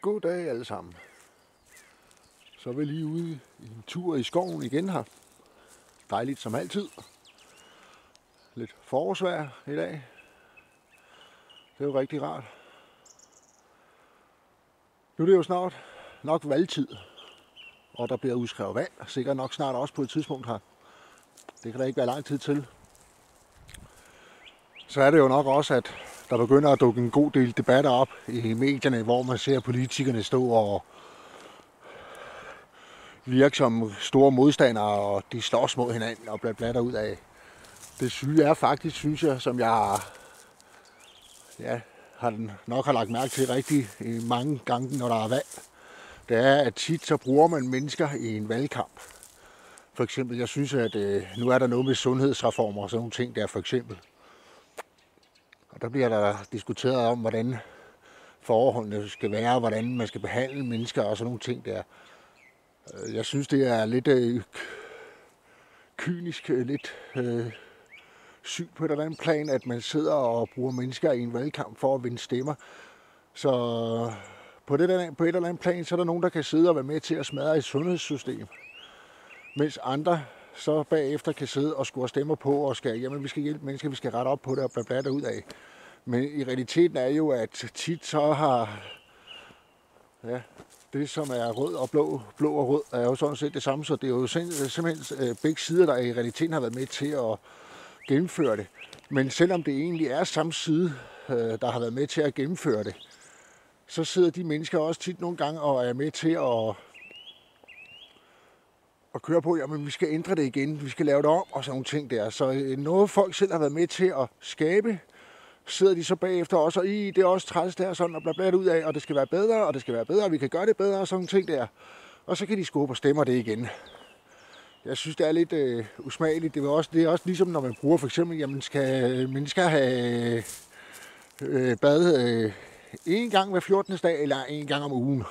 God dag alle sammen. Så er vi lige ude i en tur i skoven igen her. Dejligt som altid. Lidt forårsvejr i dag. Det er jo rigtig rart. Nu er det jo snart nok valgtid, og der bliver udskrevet valg. Sikkert nok snart også på et tidspunkt her. Det kan der ikke være lang tid til. Så er det jo nok også, at der begynder at dukke en god del debatter op i medierne, hvor man ser politikerne stå og virke som store modstandere, og de slås mod hinanden og bliver blatter ud af. Det syge er faktisk, synes jeg, som jeg nok har lagt mærke til rigtig mange gange, når der er valg. Det er, at tit så bruger man mennesker i en valgkamp. For eksempel, jeg synes, at nu er der noget med sundhedsreformer og sådan nogle ting der for eksempel. Og der bliver der diskuteret om, hvordan forholdene skal være, hvordan man skal behandle mennesker og sådan nogle ting der. Jeg synes, det er lidt kynisk, lidt sygt på et eller andet plan, at man sidder og bruger mennesker i en valgkamp for at vinde stemmer. Så på et eller andet plan, så er der nogen, der kan sidde og være med til at smadre et sundhedssystem. Mens andre så bagefter kan sidde og score stemmer på og vi skal hjælpe mennesker, vi skal rette op på det og blablabla ud af. Men i realiteten er jo, at tit så har det, som er rød og blå og rød, er jo sådan set det samme. Så det er jo simpelthen begge sider, der i realiteten har været med til at gennemføre det. Men selvom det egentlig er samme side, der har været med til at gennemføre det, så sidder de mennesker også tit nogle gange og er med til at køre på, jamen vi skal ændre det igen, vi skal lave det om og sådan nogle ting der. Så noget folk selv har været med til at skabe, sidder de så bagefter også, og det er også træls der sådan, og bliver bladet ud af, og det skal være bedre, og det skal være bedre, og vi kan gøre det bedre og sådan nogle ting der. Og så kan de skubbe og stemmer det igen. Jeg synes, det er lidt usmageligt. Det er også ligesom, når man bruger for eksempel, jamen skal mennesker have bad en gang hver 14. dag, eller en gang om ugen,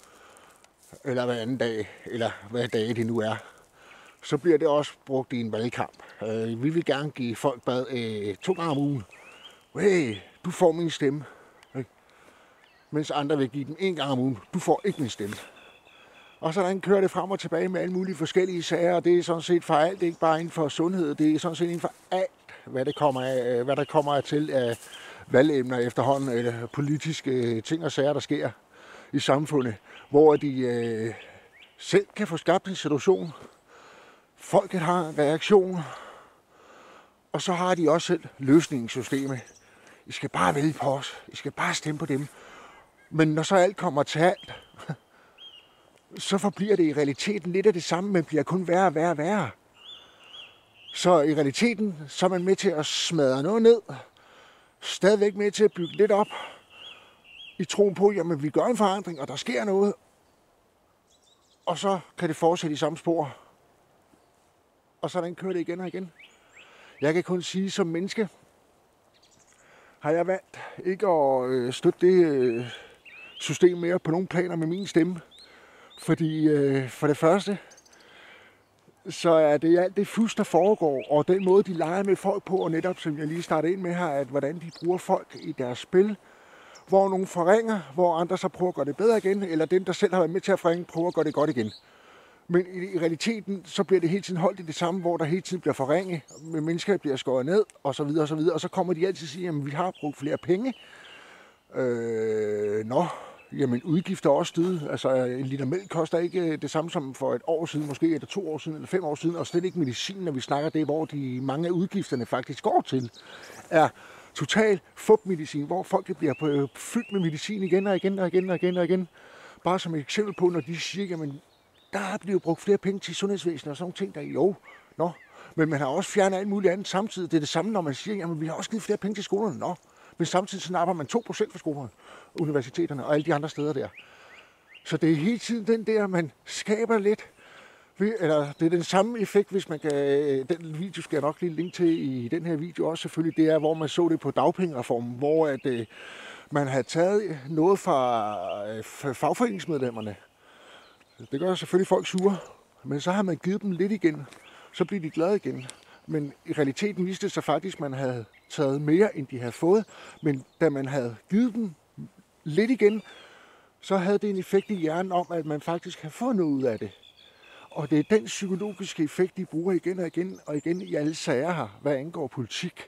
eller hver anden dag, eller hvad dage det nu er, så bliver det også brugt i en valgkamp. Vi vil gerne give folk bad 2 gange om ugen. Hey, du får min stemme. Mens andre vil give dem 1 gang om ugen. Du får ikke min stemme. Og så kører det frem og tilbage med alle mulige forskellige sager, og det er sådan set for alt. Det er ikke bare inden for sundhed, det er sådan set inden for alt, hvad der kommer til af valgemner efterhånden, eller politiske ting og sager, der sker i samfundet, hvor de selv kan få skabt en situation. Folket har en reaktion, og så har de også selv løsningssystemet. I skal bare vælge på os. I skal bare stemme på dem. Men når så alt kommer til alt, så forbliver det i realiteten lidt af det samme, men bliver kun værre og værre og værre. Så i realiteten, så er man med til at smadre noget ned. Stadigvæk med til at bygge lidt op. I troen på, jamen vi gør en forandring, og der sker noget. Og så kan det fortsætte i samme spor. Og sådan kører det igen og igen. Jeg kan kun sige, som menneske har jeg valgt ikke at støtte det system mere på nogle planer med min stemme. Fordi for det første, så er det alt det fusk, der foregår, og den måde, de leger med folk på, og netop som jeg lige startede ind med her, at hvordan de bruger folk i deres spil, hvor nogen forringer, hvor andre så prøver at gøre det bedre igen, eller dem, der selv har været med til at forringe, prøver at gøre det godt igen. Men i realiteten, så bliver det hele tiden holdt i det samme, hvor der hele tiden bliver forringet, med mennesker bliver skåret ned, og så videre, og så videre. Og så kommer de altid og siger, at vi har brugt flere penge. Jamen udgifter er også steget. Altså en liter mælk koster ikke det samme som for et år siden, måske eller 2 år siden, eller 5 år siden, og slet ikke medicin, når vi snakker det, hvor mange af udgifterne faktisk går til, er total fupmedicin, hvor folk bliver fyldt med medicin igen og igen og igen og igen og igen. Bare som et eksempel på, når de siger, jamen der er blevet brugt flere penge til sundhedsvæsenet og sådan nogle ting, der men man har også fjernet alt muligt andet samtidig. Det er det samme, når man siger, jamen vi har også givet flere penge til skolerne, men samtidig så napper man 2% for skolerne, universiteterne og alle de andre steder der. Så det er hele tiden den der, man skaber lidt, eller det er den samme effekt, hvis man kan, den video skal jeg nok lige linke til i den her video også selvfølgelig, det er, hvor man så det på dagpengereformen, hvor at man havde taget noget fra fagforeningsmedlemmerne. Det gør selvfølgelig folk sure, men så har man givet dem lidt igen, så bliver de glade igen. Men i realiteten viste det sig faktisk, at man havde taget mere, end de havde fået. Men da man havde givet dem lidt igen, så havde det en effekt i hjernen om, at man faktisk kan få noget ud af det. Og det er den psykologiske effekt, de bruger igen og igen og igen i alle sager her, hvad angår politik.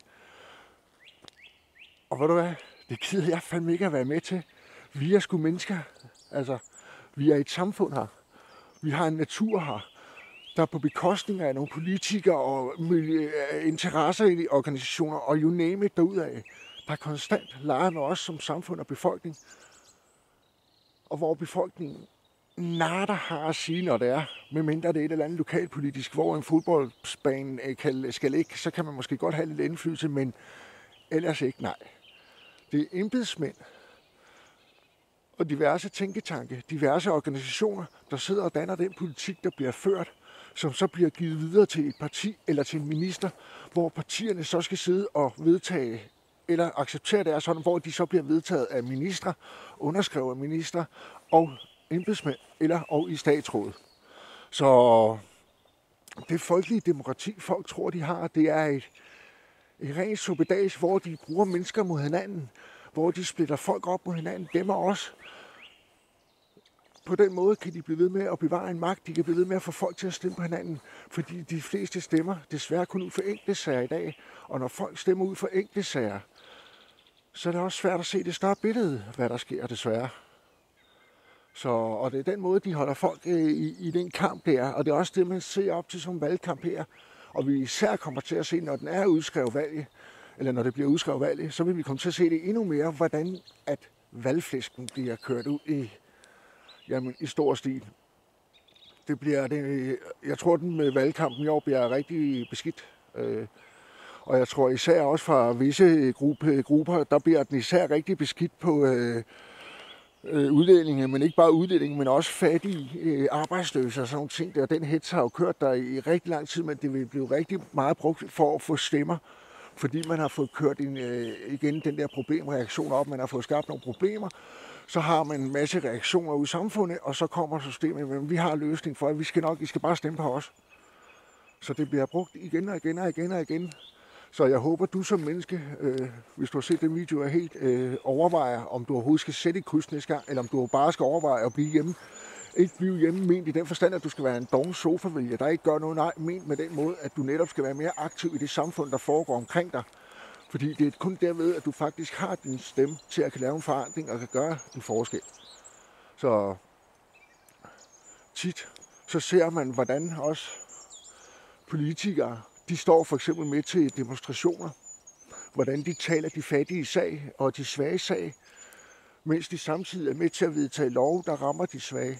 Og ved du hvad, det gider jeg fandme ikke at være med til. Vi er sgu mennesker. Altså, vi er et samfund her. Vi har en natur her, der på bekostning af nogle politikere og interesser i organisationer og you name it derudad, der konstant leger med os som samfund og befolkning. Og hvor befolkningen nada har at sige, når det er, medmindre det er et eller andet lokalpolitisk, hvor en fodboldbane skal ligge, så kan man måske godt have lidt indflydelse, men ellers ikke, nej. Det er embedsmænd og diverse tænketanke, diverse organisationer, der sidder og danner den politik, der bliver ført, som så bliver givet videre til et parti eller til en minister, hvor partierne så skal sidde og vedtage eller acceptere det sådan, hvor de så bliver vedtaget af ministre, underskrevet af ministre og embedsmænd og i statsrådet. Så det folkelige demokrati, folk tror, de har, det er et rent suppedas, hvor de bruger mennesker mod hinanden, hvor de splitter folk op mod hinanden, dem og os. På den måde kan de blive ved med at bevare en magt, de kan blive ved med at få folk til at stemme på hinanden, fordi de fleste stemmer desværre kun ud for enkeltsager i dag, og når folk stemmer ud for enkeltsager, så er det også svært at se det større billede, hvad der sker desværre. Og det er den måde, de holder folk i den kamp der, og det er også det, man ser op til som valgkamp her. Og vi især kommer til at se, når den er udskrevet valg, eller når det bliver udskrevet valg, så vil vi komme til at se det endnu mere, hvordan at valgflæsken bliver kørt ud i stor stil. Jeg tror, den med valgkampen i år bliver rigtig beskidt. Og jeg tror især også fra visse grupper, der bliver den især rigtig beskidt på uddelingen, men ikke bare uddelingen, men også fattige arbejdsløse og sådan nogle ting der. Den hets har jo kørt der i rigtig lang tid, men det vil blive rigtig meget brugt for at få stemmer, fordi man har fået kørt igen den der problemreaktion op, man har fået skabt nogle problemer, så har man en masse reaktioner ud i samfundet, og så kommer systemet, men vi har en løsning for, at I skal bare stemme på os. Så det bliver brugt igen og igen og igen og igen. Så jeg håber, du som menneske, hvis du har set den video, er helt overvejer, om du overhovedet skal sætte et kryds næste gang, eller om du bare skal overveje at blive hjemme. Ikke blive hjemme, ment i den forstand, at du skal være en doven sofavælger, der ikke gør noget, nej, ment med den måde, at du netop skal være mere aktiv i det samfund, der foregår omkring dig. Fordi det er kun derved, at du faktisk har din stemme til at kan lave en forandring og kan gøre en forskel. Så tit så ser man, hvordan også politikere, de står for eksempel med til demonstrationer, hvordan de taler de fattige sag og de svage sag, mens de samtidig er med til at vedtage lov, der rammer de svage.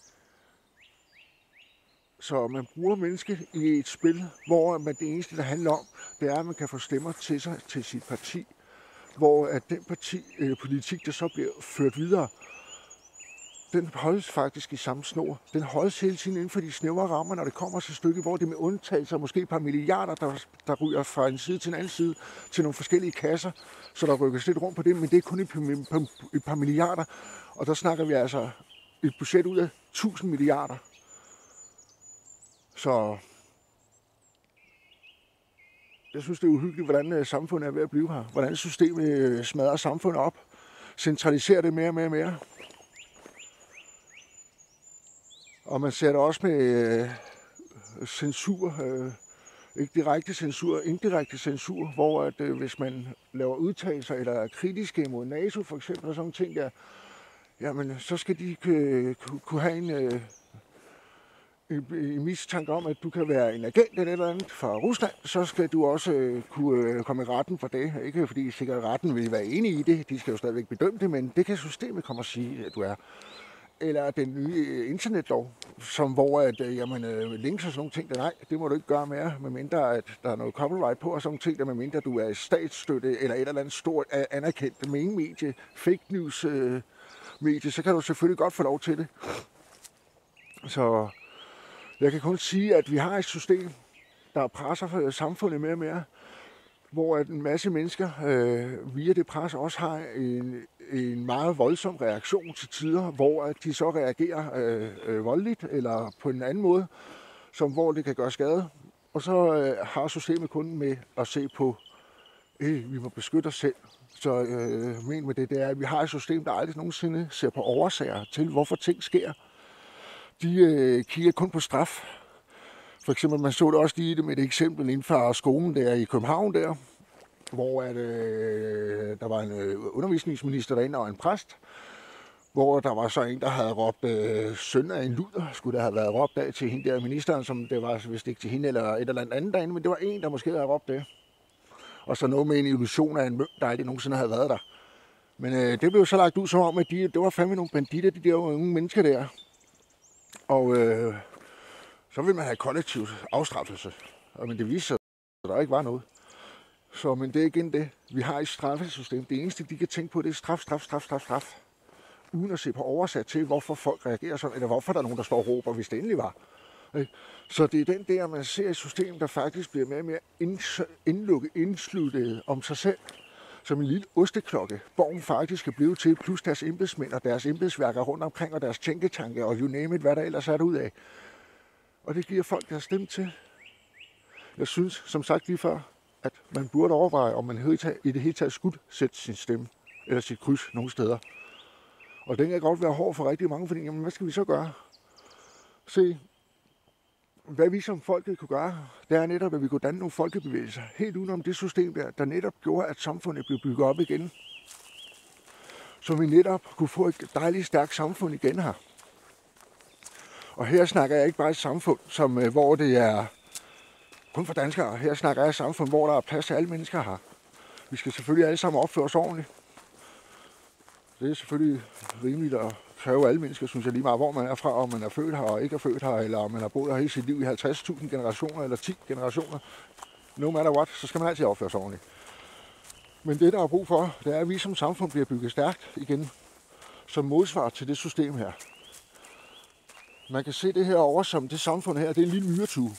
Så man bruger mennesket i et spil, hvor man det eneste, der handler om, det er, at man kan få stemmer til sig til sit parti, hvor at den politik, der så bliver ført videre, den holdes faktisk i samme snor. Den holdes hele tiden inden for de snævre rammer, når det kommer til stykket, hvor det med undtagelse af måske et par milliarder, der ryger fra en side til en anden side til nogle forskellige kasser, så der rykkes lidt rundt på det, men det er kun et par milliarder, og der snakker vi altså et budget ud af 1000 milliarder. Så jeg synes, det er uhyggeligt, hvordan samfundet er ved at blive her. Hvordan systemet smadrer samfundet op, centraliserer det mere og mere og mere. Og man ser det også med censur, ikke direkte censur, indirekte censur, hvor at, hvis man laver udtalelser eller er kritiske mod NATO for eksempel og sådan ting der, jamen så skal de kunne have en mistanke om, at du kan være en agent eller et eller andet fra Rusland, så skal du også kunne komme i retten for det. Ikke fordi sikkert retten vil være enige i det, de skal jo stadigvæk bedømme det, men det kan systemet komme og sige, at du er. Eller den nye internetlov, hvor at, links og sådan nogle ting, der nej, det må du ikke gøre mere, medmindre at der er noget copyright på og sådan nogle ting, der medmindre du er statsstøtte eller et eller andet stort anerkendt medie, fake news medie, så kan du selvfølgelig godt få lov til det. Så jeg kan kun sige, at vi har et system, der presser samfundet mere og mere, hvor en masse mennesker via det pres også har en meget voldsom reaktion til tider, hvor de så reagerer voldeligt eller på en anden måde, hvor det kan gøre skade. Og så har systemet kun med at se på Vi må beskytte os selv. Så men med det er, at vi har et system, der aldrig nogensinde ser på årsager til, hvorfor ting sker. De kigger kun på straf. For eksempel, man så det også lige med et eksempel inden for skolen der i København der, hvor der var en undervisningsminister derinde og en præst, hvor der var så en, der havde råbt søn af en luder, skulle der have været råbt af til hende der ministeren, som det var vist ikke til hende eller et eller andet derinde, men det var en, der måske havde råbt det. Og så noget med en illusion af en mønt, der aldrig nogensinde havde været der. Men det blev så lagt ud som om, at det var fandme nogle banditter, de der unge mennesker der. Og så ville man have kollektiv afstraffelse. Men det viste sig, at der ikke var noget. Så, men det er igen det. Vi har et straffesystem. Det eneste, de kan tænke på, det er straf. Uden at se på oversat til, hvorfor folk reagerer sådan, eller hvorfor der er nogen, der står og råber, hvis det endelig var. Så det er den der, man ser et system, der faktisk bliver mere og mere indsluttet om sig selv. Som en lille osteklokke. Borgen faktisk er blevet til, plus deres embedsmænd og deres embedsværker rundt omkring, og deres tænketanke, og you name it, hvad der ellers er derud af. Og det giver folk deres stemme til. Jeg synes, som sagt lige før, at man burde overveje, om man i det hele taget skulle sætte sin stemme, eller sit kryds nogle steder. Og den kan godt være hård for rigtig mange, fordi jamen, hvad skal vi så gøre? Se, hvad vi som folket kunne gøre, det er netop, at vi kunne danne nogle folkebevægelser, helt udenom det system der netop gjorde, at samfundet blev bygget op igen. Så vi netop kunne få et dejligt stærkt samfund igen her. Og her snakker jeg ikke bare et samfund, hvor det er kun for danskere. Her snakker jeg et samfund, hvor der er plads til alle mennesker her. Vi skal selvfølgelig alle sammen opføre os ordentligt. Det er selvfølgelig rimeligt at kræve alle mennesker, synes jeg lige meget, hvor man er fra, om man er født her og ikke er født her, eller om man har boet her hele sit liv i 50.000 generationer eller 10 generationer. No matter what, så skal man altid opføre sig ordentligt. Men det, der er brug for, det er, at vi som samfund bliver bygget stærkt igen, som modsvar til det system her. Man kan se det her over som det samfund her, det er en lille myretue.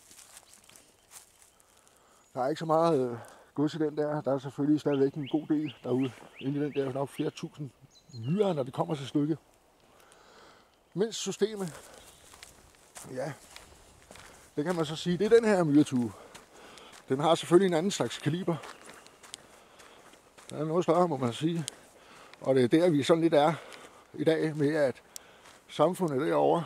Der er ikke så meget gået til den der. Der er selvfølgelig stadigvæk en god del derude. Inde i den der er nok flere tusind myrer, når det kommer til stykket. Mens systemet, ja, det kan man så sige, det er den her myretue. Den har selvfølgelig en anden slags kaliber. Den er noget større, må man sige. Og det er der, vi sådan lidt er i dag med, at samfundet derovre,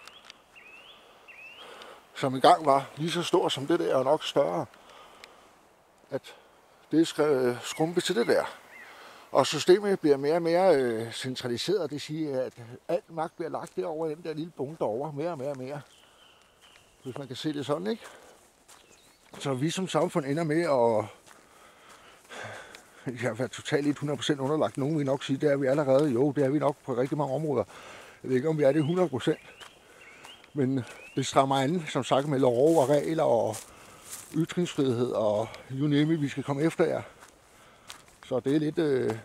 som engang var lige så stor som det der, og nok større, at det er skrumpet til det der. Og systemet bliver mere og mere centraliseret. Det siger, at alt magt bliver lagt derovre i den der lille bunke derovre. Mere og mere. Hvis man kan se det sådan, ikke? Så vi som samfund ender med at være totalt 100% underlagt. Nogen vil nok sige, det er vi allerede. Jo, det er vi nok på rigtig mange områder. Jeg ved ikke, om vi er det 100%. Men det strammer an, som sagt, med lov og regler og ytringsfrihed og you name it, vi skal komme efter jer. Så det er lidt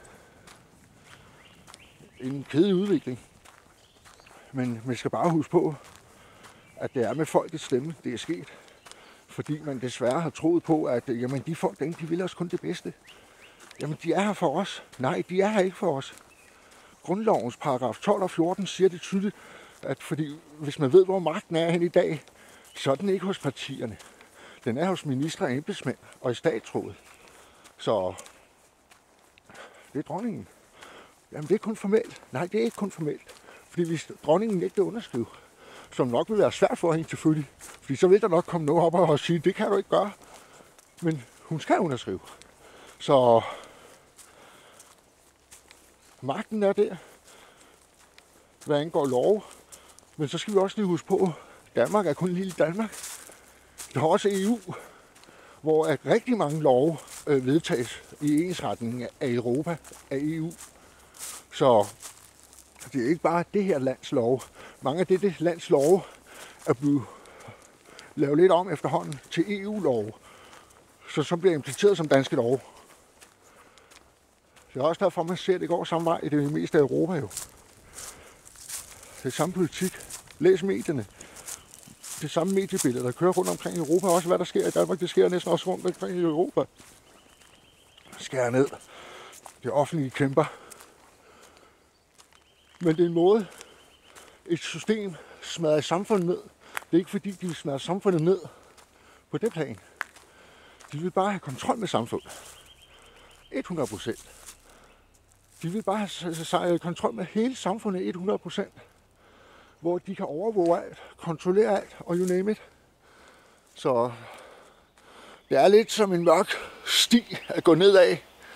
en kedelig udvikling. Men man skal bare huske på, at det er med folkets stemme, det er sket. Fordi man desværre har troet på, at jamen, de folk, de vil os kun det bedste. Jamen, de er her for os. Nej, de er her ikke for os. Grundlovens paragraf 12 og 14 siger det tydeligt, at fordi, hvis man ved, hvor magten er hen i dag, så er den ikke hos partierne. Den er hos ministre og embedsmænd og i statsrådet. Så det er dronningen. Jamen, det er kun formelt. Nej, det er ikke kun formelt. Fordi hvis dronningen nægter at underskrive, som nok vil være svært for hende selvfølgelig, fordi så vil der nok komme noget op og sige, det kan du ikke gøre. Men hun skal underskrive. Så magten er der, hvad angår lov. Men så skal vi også lige huske på, at Danmark er kun lille Danmark. Der er også EU, hvor at rigtig mange love vedtages i ensretningen af Europa, af EU. Så det er ikke bare det her lands lov. Mange af det lands love er blevet lavet lidt om efterhånden til EU-lov, så bliver implementeret som danske lov. Det er også derfor, man ser, at det går samme vej i det meste af Europa jo. Det er samme politik. Læs medierne. Det samme mediebillede, der kører rundt omkring i Europa. Også hvad der sker i Danmark, det sker næsten også rundt omkring i Europa. Skærer ned. Det offentlige kæmper. Men det er en måde, et system smadrer samfundet ned. Det er ikke fordi, de vil smadre samfundet ned på det plan. De vil bare have kontrol med samfundet. 100%. De vil bare have kontrol med hele samfundet 100%. Hvor de kan overvåge alt, kontrollere alt og you name it. Så det er lidt som en mørk sti at gå nedad.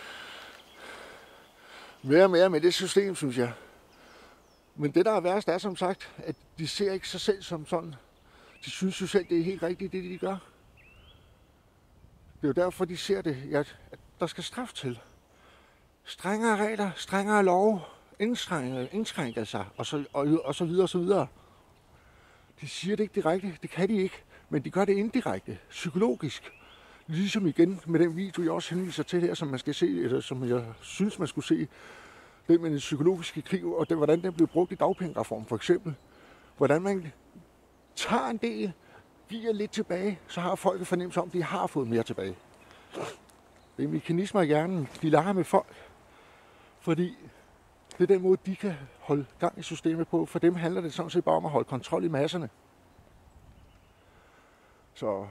Mere og mere med det system, synes jeg. Men det, der er værst, er som sagt, at de ser ikke sig selv som sådan. De synes jo selv, det er helt rigtigt, det de gør. Det er jo derfor, de ser det, at der skal straf til. Strengere regler, strengere love, indskrænkelser og så videre og så videre. De siger det ikke direkte, det kan de ikke, men de gør det indirekte, psykologisk. Ligesom igen med den video, jeg også henviser til her, som man skal se, eller som jeg synes, man skulle se. Det med den psykologiske krig, og det, hvordan den blev brugt i dagpengereformen for eksempel. Hvordan man tager en del, giver lidt tilbage, så har folk en fornemmelse om, at de har fået mere tilbage. Det er mekanismer i hjernen, de leger med folk, fordi det er den måde, de kan holde gang i systemet på. For dem handler det sådan set bare om at holde kontrol i masserne. Så.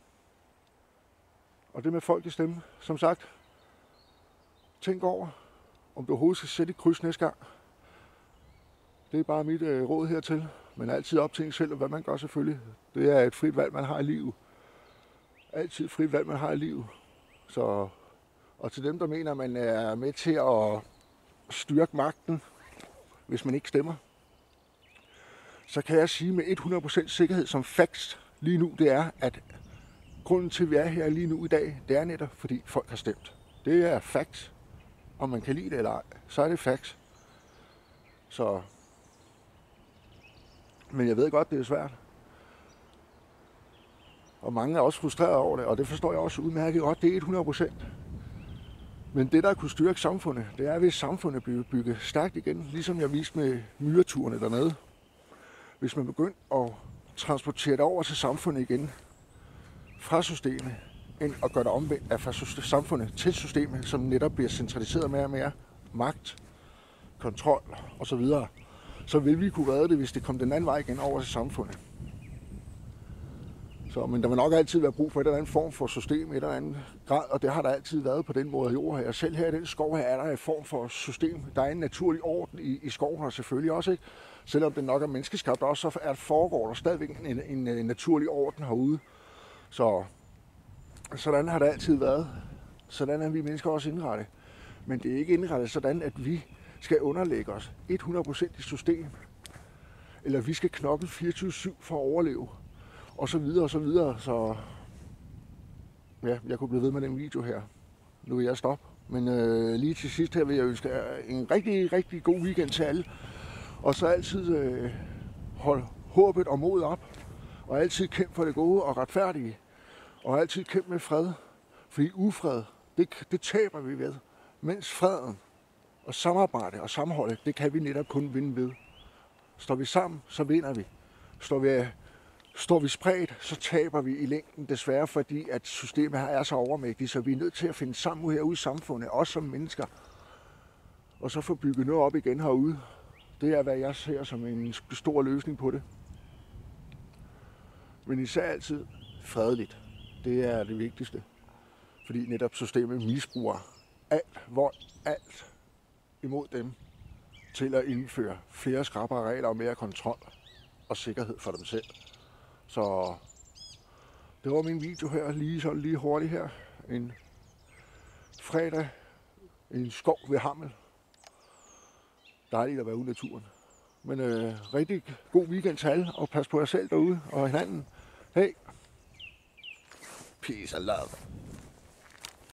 Og det med folkets stemme, som sagt, tænk over, om du overhovedet skal sætte et kryds næste gang. Det er bare mit råd hertil. Men altid op til en selv, og hvad man gør selvfølgelig. Det er et frit valg, man har i livet. Altid et frit valg, man har i livet. Så, og til dem, der mener, at man er med til at styrke magten, hvis man ikke stemmer, så kan jeg sige med 100% sikkerhed som facts lige nu, det er, at grunden til, at vi er her lige nu i dag, det er netop, fordi folk har stemt. Det er facts. Om man kan lide det eller ej, så er det facts. Så. Men jeg ved godt, det er svært. Og mange er også frustreret over det, og det forstår jeg også udmærket godt. Det er 100%. Men det, der kunne styrke samfundet, det er, hvis samfundet bliver bygget stærkt igen, ligesom jeg viste med myreturene dernede. Hvis man begyndte at transportere det over til samfundet igen, fra systemet, end at gøre det omvendt af fra samfundet til systemet, som netop bliver centraliseret mere og mere. Magt, kontrol osv. Så vil vi kunne redde det, hvis det kom den anden vej igen over til samfundet. Så, men der vil nok altid være brug for et eller andet form for system, et eller andet grad, og det har der altid været på den måde jord her. Selv her i den skov her er der en form for system. Der er en naturlig orden i skoven her selvfølgelig også, ikke? Selvom det nok er menneskeskabt også, så foregår der stadigvæk en naturlig orden herude. Så sådan har det altid været. Sådan er vi mennesker også indrettet. Men det er ikke indrettet sådan, at vi skal underlægge os 100% i system. Eller vi skal knokle 24/7 for at overleve. Og så videre og så videre. Så ja, jeg kunne blive ved med den video her. Nu vil jeg stoppe. Men lige til sidst her vil jeg ønske en rigtig, rigtig god weekend til alle. Og så altid holde håbet og mod op. Og altid kæmpe for det gode og retfærdige. Og altid kæmpe med fred. Fordi ufred, det taber vi ved. Mens freden og samarbejde og sammenholdet, det kan vi netop kun vinde ved. Står vi sammen, så vinder vi. Står vi spredt, så taber vi i længden desværre, fordi at systemet her er så overmægtigt, så vi er nødt til at finde sammen herude i samfundet, også som mennesker. Og så få bygget noget op igen herude. Det er, hvad jeg ser som en stor løsning på det. Men især altid fredeligt. Det er det vigtigste. Fordi netop systemet misbruger alt imod dem til at indføre flere skrappere regler og mere kontrol og sikkerhed for dem selv. Så det var min video her, lige hurtigt her. En fredag, en skov ved Hammel. Dejligt at være ude i naturen. Men rigtig god weekend til alle, og pas på jer selv derude og hinanden. Hey! Peace and love.